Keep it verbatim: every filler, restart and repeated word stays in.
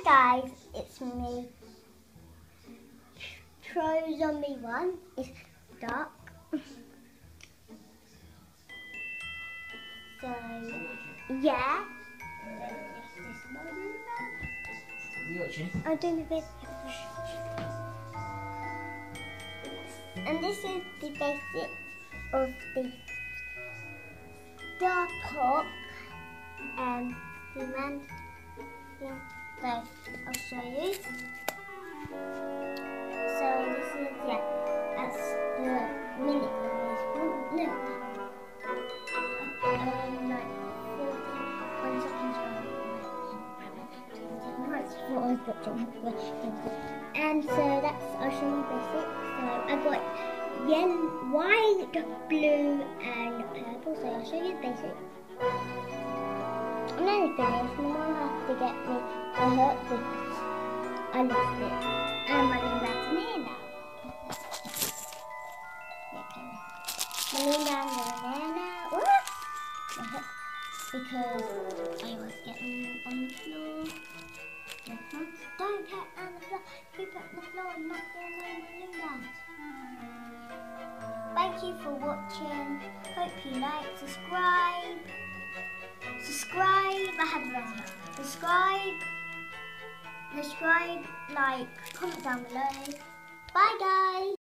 guys, it's me, Pro Zombie One. It's dark. So yeah. I'm doing a bit. And this is the basic of the dark top. Um, the man. Yeah, so I'll show you. So this is, yeah, that's the minute one. No, um, like forty-one seconds from. And so that's, I'll show you basic. So I got yellow, white, blue, and purple. So I'll show you basic. I'm nearly finished. My mum has to get me a hurt because I lost it. And I'm running back to me now. I'm running down there now. Because I was getting on the floor. Don't get on the floor. Keep it on the floor and not getting on my balloon dance. Thank you for watching. Hope you like, subscribe. Subscribe, I have the rest. Subscribe, subscribe, like, comment down below. Bye guys.